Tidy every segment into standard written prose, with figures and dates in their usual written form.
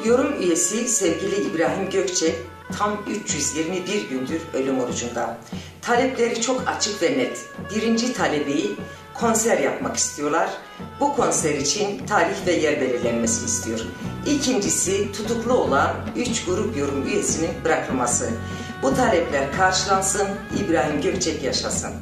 Grup yorum üyesi sevgili İbrahim Gökçek tam 321 gündür ölüm orucunda. Talepleri çok açık ve net. Birinci talebi konser yapmak istiyorlar. Bu konser için tarih ve yer belirlenmesi istiyor. İkincisi tutuklu olan 3 grup yorum üyesinin bırakılması. Bu talepler karşılansın, İbrahim Gökçek yaşasın.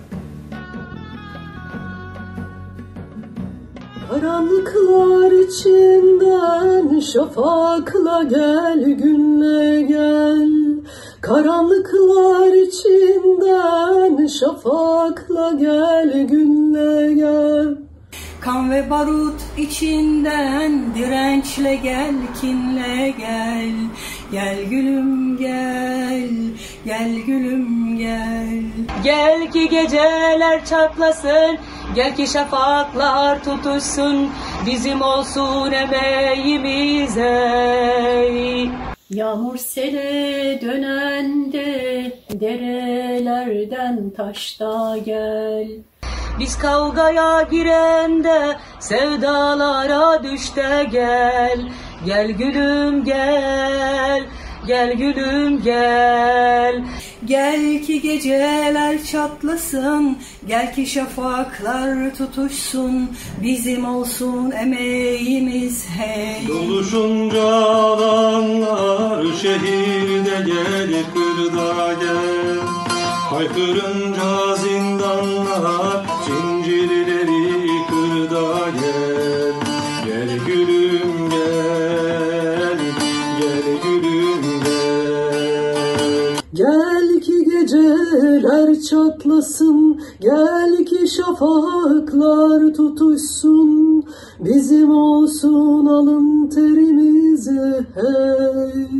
Karanlıklar içinden şafakla gel, günle gel. Karanlıklar içinden şafakla gel, günle gel. Kan ve barut içinden dirençle gel, kinle gel. Gel gülüm gel, gel gülüm gel. Gel ki geceler çatlasın, gel ki şafaklar tutuşsun, bizim olsun emeğimiz ey. Yağmur sele dönende derelerden taşta gel. Biz kavgaya girende sevdalara düş de gel. Gel gülüm gel, gel gülüm gel. Gel ki geceler çatlasın, gel ki şafaklar tutuşsun, bizim olsun emeğimiz hey. Doluşunca alanlar şehirde gel, kırda gel. Haykırınca zindanlar zincirleri kırda gel. Gel gülüm gel, gel gülüm gel. Gel ki geceler çatlasın, gel ki şafaklar tutuşsun, bizim olsun alın terimize hey.